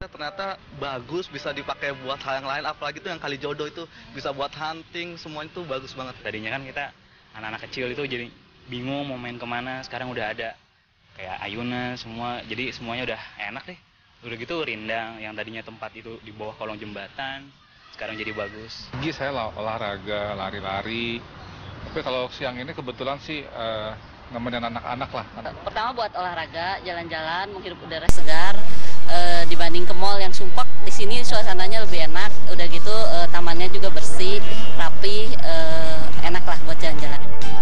Ternyata bagus, bisa dipakai buat hal yang lain, apalagi tuh yang Kalijodo itu bisa buat hunting, semuanya tuh bagus banget. Tadinya kan kita anak-anak kecil itu jadi bingung mau main kemana, sekarang udah ada kayak ayunan semua, jadi semuanya udah enak deh. Udah gitu rindang, yang tadinya tempat itu di bawah kolong jembatan, sekarang jadi bagus. Pagi saya olahraga, lari-lari, tapi kalau siang ini kebetulan sih nemenin anak-anak lah. Pertama buat olahraga, jalan-jalan, menghirup udara segar. Dibanding ke mall yang sumpek, di sini suasananya lebih enak. Udah gitu tamannya juga bersih, rapi, enak lah buat jalan-jalan.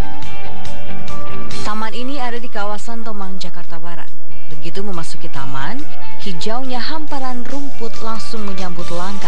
Taman ini ada di kawasan Tomang, Jakarta Barat. Begitu memasuki taman, hijaunya hamparan rumput langsung menyambut langkah.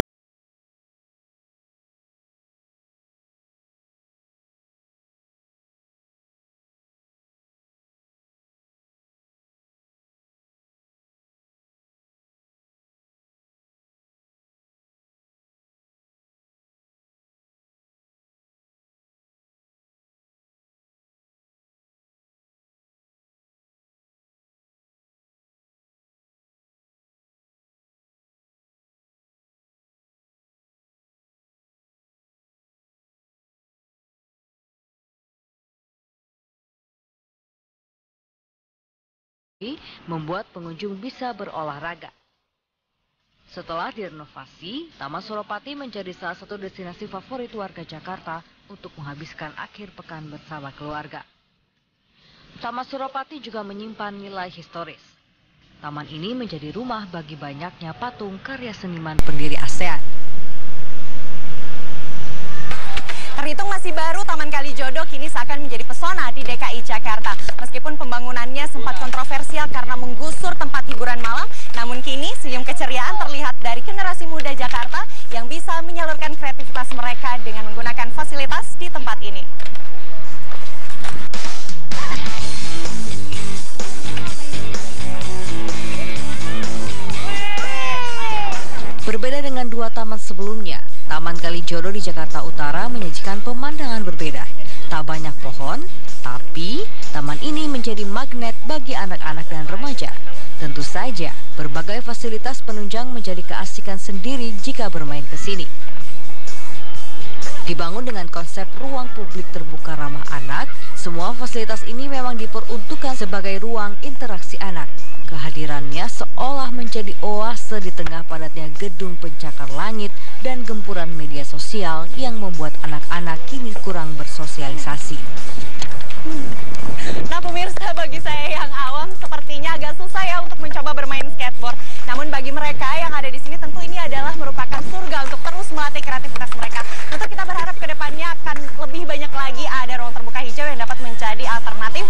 Membuat pengunjung bisa berolahraga. Setelah direnovasi, Taman Suropati menjadi salah satu destinasi favorit warga Jakarta untuk menghabiskan akhir pekan bersama keluarga. Taman Suropati juga menyimpan nilai historis. Taman ini menjadi rumah bagi banyaknya patung karya seniman pendiri ASEAN. Terhitung masih baru, Taman Kalijodo kini seakan menjadi pesona di DKI Jakarta. Meskipun pembangunannya sempat kontroversial karena menggusur tempat hiburan malam, namun kini senyum keceriaan terlihat dari generasi muda Jakarta yang bisa menyalurkan kreativitas mereka dengan menggunakan fasilitas di tempat ini. Berbeda dengan dua taman sebelumnya, Taman Kalijodo di Jakarta Utara menyajikan pemandangan berbeda. Tak banyak pohon, tapi taman ini menjadi magnet bagi anak-anak dan remaja. Tentu saja, berbagai fasilitas penunjang menjadi keasikan sendiri jika bermain ke sini. Dibangun dengan konsep ruang publik terbuka ramah anak, semua fasilitas ini memang diperuntukkan sebagai ruang interaksi anak. Kehadirannya seolah menjadi oase di tengah padatnya gedung pencakar langit dan gempuran media sosial yang membuat anak-anak kini kurang bersosialisasi. Nah pemirsa, bagi saya yang awam sepertinya agak susah ya untuk mencoba bermain skateboard. Namun bagi mereka yang ada di sini tentu ini adalah merupakan surga untuk terus melatih kreativitas mereka. Tentu kita berharap ke depannya akan lebih banyak lagi ada ruang terbuka hijau yang dapat menjadi alternatif